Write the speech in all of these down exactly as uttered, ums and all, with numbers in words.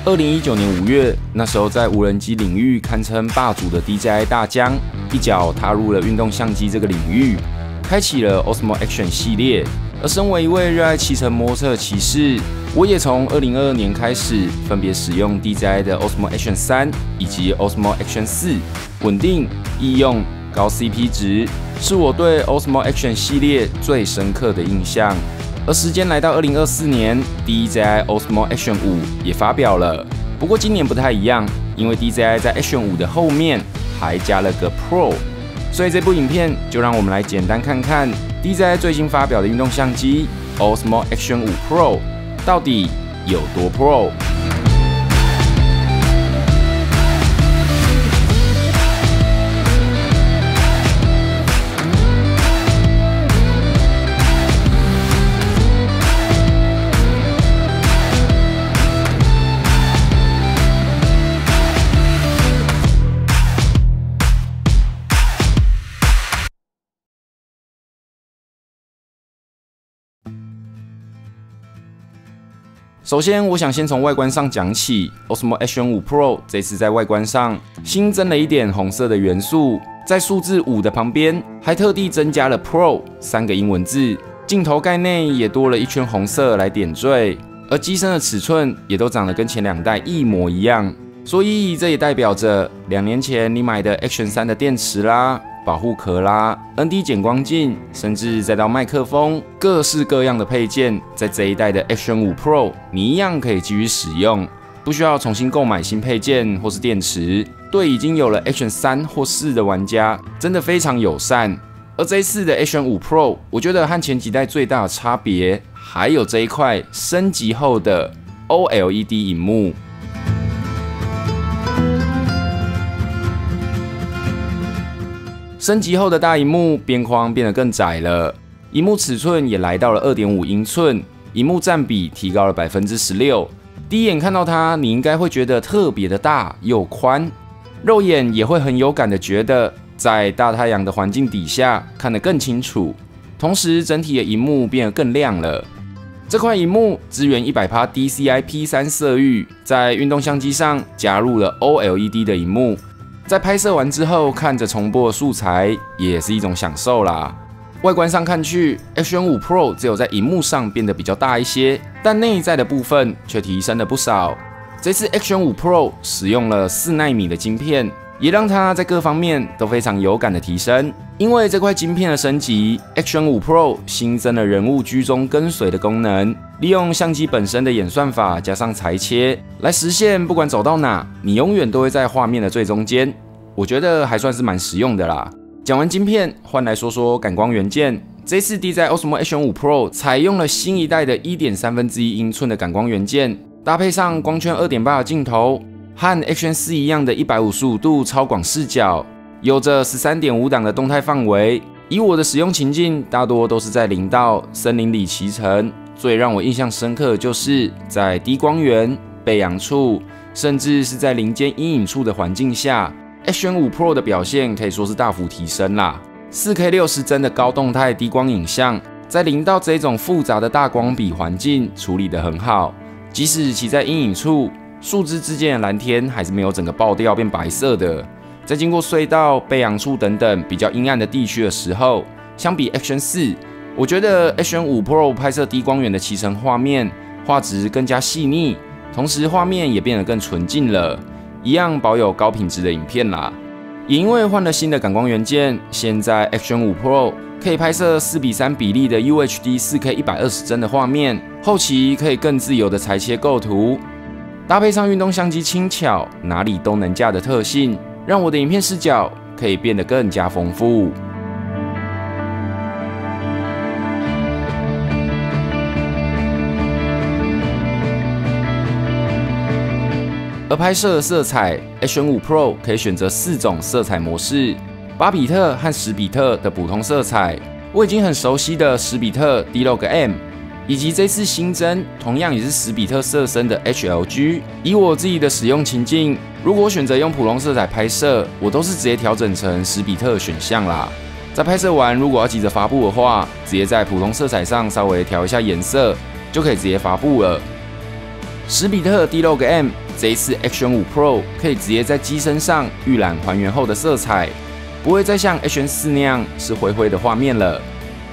二零一九年五月，那时候在无人机领域堪称霸主的 D J I 大疆，一脚踏入了运动相机这个领域，开启了 Osmo Action 系列。而身为一位热爱骑乘摩托车的骑士，我也从二零二二年开始，分别使用 D J I 的 Osmo Action 三以及 Osmo Action 四，稳定、易用、高 C P 值，是我对 Osmo Action 系列最深刻的印象。而时间来到二零二四年 ，D J I Osmo Action 五也发表了。不过今年不太一样，因为 D J I 在 Action 五的后面还加了个 Pro， 所以这部影片就让我们来简单看看 D J I 最新发表的运动相机 Osmo Action 五 Pro 到底有多 Pro。首先，我想先从外观上讲起。Osmo Action 五 Pro 这次在外观上新增了一点红色的元素，在数字五的旁边还特地增加了 Pro 三个英文字，镜头盖内也多了一圈红色来点缀，而机身的尺寸也都长得跟前两代一模一样，所以这也代表着两年前你买的 Action 三的电池啦、保护壳啦、N D 减光镜，甚至再到麦克风，各式各样的配件，在这一代的 Action 五 Pro 你一样可以继续使用，不需要重新购买新配件或是电池。对已经有了 Action 三或四的玩家，真的非常友善。而这一次的 Action 五 Pro， 我觉得和前几代最大的差别，还有这一块升级后的 O L E D 萤幕。升级后的大萤幕边框变得更窄了，萤幕尺寸也来到了 二点五英寸，萤幕占比提高了 百分之十六。第一眼看到它，你应该会觉得特别的大又宽，肉眼也会很有感的觉得在大太阳的环境底下看得更清楚。同时，整体的萤幕变得更亮了。这块萤幕支援 百分之百 D C I P 三 色域，在运动相机上加入了 O L E D 的萤幕。在拍摄完之后，看着重播的素材也是一种享受啦。外观上看去 ，Action 五 Pro 只有在萤幕上变得比较大一些，但内在的部分却提升了不少。这次 Action 五 Pro 使用了四奈米的晶片，也让它在各方面都非常有感的提升。因为这块晶片的升级 ，Action 五 Pro 新增了人物居中跟随的功能，利用相机本身的演算法加上裁切，来实现不管走到哪，你永远都会在画面的最中间。我觉得还算是蛮实用的啦。讲完晶片，换来说说感光元件。这次 D J I Osmo Action 五 Pro 采用了新一代的 一点三分之一英寸的感光元件，搭配上光圈 二点八 的镜头，和 Action 四一样的一百五十五度超广视角，有着 十三点五 档的动态范围。以我的使用情境，大多都是在林道、森林里骑乘。最让我印象深刻的就是在低光源、背阳处，甚至是在林间阴影处的环境下。Action 五 Pro 的表现可以说是大幅提升啦 ，四 K 六十帧的高动态低光影像，在林道这种复杂的大光比环境处理得很好，即使骑在阴影处，树枝之间的蓝天还是没有整个爆掉变白色的。在经过隧道、背阳处等等比较阴暗的地区的时候，相比 Action 四，我觉得 Action 五 Pro 拍摄低光源的骑乘画面，画质更加细腻，同时画面也变得更纯净了。一样保有高品质的影片啦，也因为换了新的感光元件，现在 Action 五 Pro 可以拍摄四比三比例的 U H D 四 K 一百二十帧的画面，后期可以更自由的裁切构图，搭配上运动相机轻巧、哪里都能架的特性，让我的影片视角可以变得更加丰富。而拍摄的色彩 ，Action 五 Pro 可以选择四种色彩模式，八比特和十比特的普通色彩，我已经很熟悉的十比特 D Log M， 以及这次新增同样也是十比特色深的 H L G。以我自己的使用情境，如果选择用普通色彩拍摄，我都是直接调整成十比特的选项啦。在拍摄完，如果要急着发布的话，直接在普通色彩上稍微调一下颜色，就可以直接发布了。十比特 D Log M 这一次 Action 五 Pro 可以直接在机身上预览还原后的色彩，不会再像 Action 四那样是灰灰的画面了。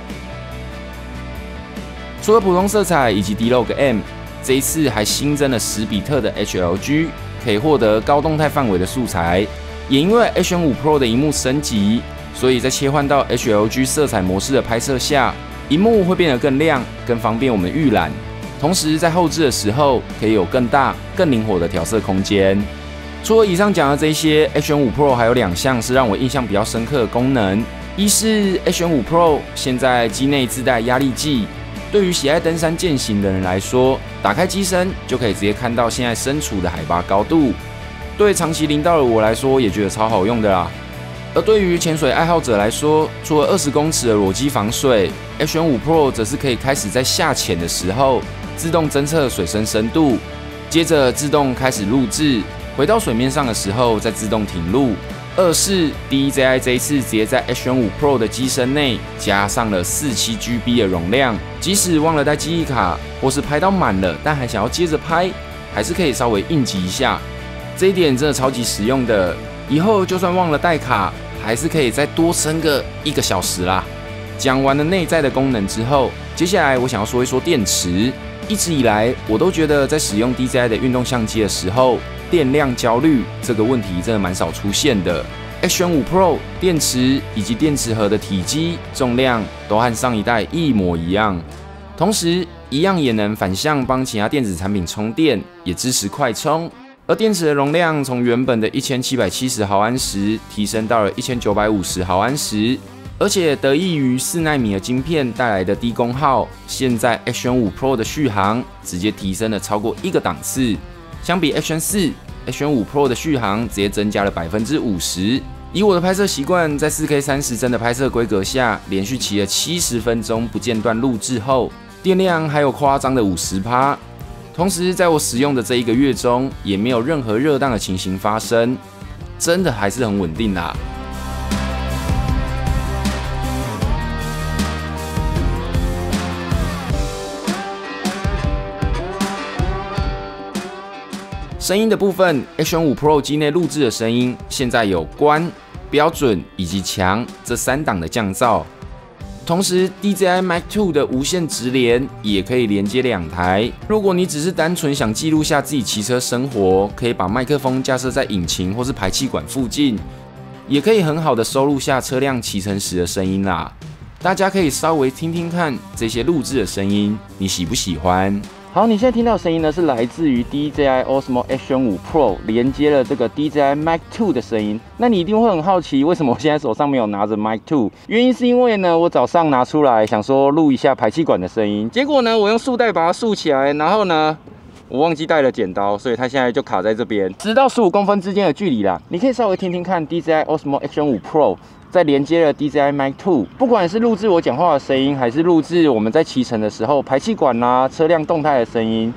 除了普通色彩以及 D-Log M， 这一次还新增了十比特的 H L G， 可以获得高动态范围的素材。也因为 Action 五 Pro 的萤幕升级，所以在切换到 H L G 色彩模式的拍摄下，萤幕会变得更亮，更方便我们预览。同时在后置的时候，可以有更大、更灵活的调色空间。除了以上讲的这些 ，Action 五 Pro 还有两项是让我印象比较深刻的功能。一是 Action 五 Pro 现在机内自带压力计，对于喜爱登山健行的人来说，打开机身就可以直接看到现在身处的海拔高度。对长期林道的我来说，也觉得超好用的啦。而对于潜水爱好者来说，除了二十公尺的裸机防水 ，Action 五 Pro 则是可以开始在下潜的时候自动侦测水深深度，接着自动开始录制，回到水面上的时候再自动停录。二是 D J I 这一次直接在 Action 五 Pro 的机身内加上了四十七 G B 的容量，即使忘了带记忆卡，或是拍到满了但还想要接着拍，还是可以稍微应急一下。这一点真的超级实用的，以后就算忘了带卡，还是可以再多撑个一个小时啦。讲完了内在的功能之后，接下来我想要说一说电池。一直以来，我都觉得在使用 D J I 的运动相机的时候，电量焦虑这个问题真的蛮少出现的。Action 五 Pro 电池以及电池盒的体积、重量都和上一代一模一样，同时一样也能反向帮其他电子产品充电，也支持快充。而电池的容量从原本的一千七百七十毫安时提升到了一千九百五十毫安时，而且得益于四奈米的晶片带来的低功耗，现在 Action 五 Pro 的续航直接提升了超过一个档次。相比 Action 四 ，Action 五 Pro 的续航直接增加了百分之五十。以我的拍摄习惯，在 四K 三十帧的拍摄规格下，连续骑了七十分钟不间断录制后，电量还有夸张的 百分之五十。同时，在我使用的这一个月中，也没有任何热档的情形发生，真的还是很稳定啦。声音的部分 ，Action 五 Pro 机内录制的声音，现在有关、标准以及强这三档的降噪。同时 ，D J I Mic 二的无线直连也可以连接两台。如果你只是单纯想记录下自己骑车生活，可以把麦克风架设在引擎或是排气管附近，也可以很好的收录下车辆骑乘时的声音啦。大家可以稍微听听看这些录制的声音，你喜不喜欢？好，你现在听到的声音呢，是来自于 D J I Osmo Action 五 Pro 连接了这个 D J I Mic 二的声音。那你一定会很好奇，为什么我现在手上没有拿着 Mic 二？原因是因为呢，我早上拿出来想说录一下排气管的声音，结果呢，我用束带把它束起来，然后呢，我忘记带了剪刀，所以它现在就卡在这边，十到十五公分之间的距离啦。你可以稍微听听看 D J I Osmo Action 五 Pro。在连接了 D J I Mic 二，不管是录制我讲话的声音，还是录制我们在骑乘的时候排气管啦、车辆动态的声音。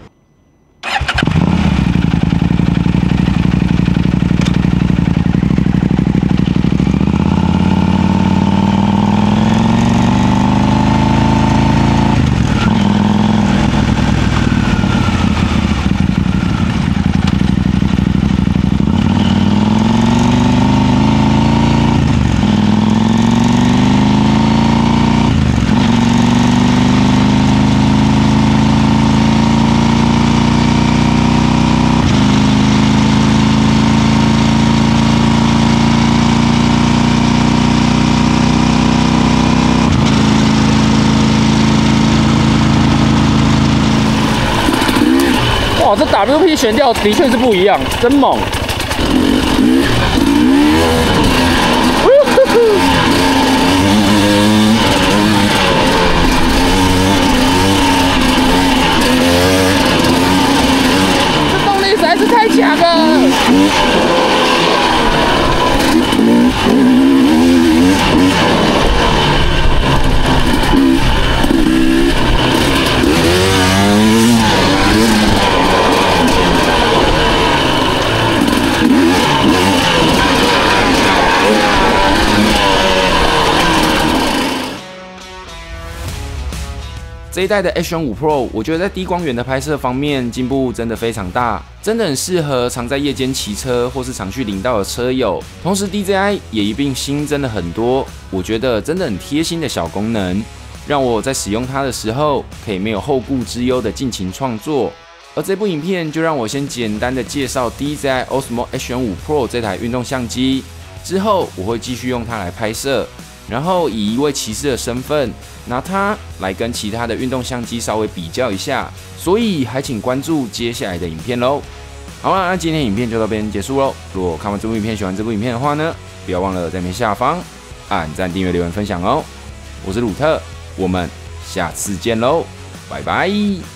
哇，这 W P 悬吊的确是不一样，真猛！这动力实在是太强了！ 这一代的 S 五 Pro， 我觉得在低光源的拍摄方面进步真的非常大，真的很适合常在夜间骑车或是常去林道的车友。同时 D J I 也一并新增了很多，我觉得真的很贴心的小功能，让我在使用它的时候可以没有后顾之忧的尽情创作。而这部影片就让我先简单的介绍 D J I Osmo S 五 Pro 这台运动相机，之后我会继续用它来拍摄。然后以一位骑士的身份，拿它来跟其他的运动相机稍微比较一下，所以还请关注接下来的影片喽。好了，那今天影片就到这边结束喽。如果看完这部影片喜欢这部影片的话呢，不要忘了在影片下方按赞、订阅、留言、分享哦。我是鲁特，我们下次见喽，拜拜。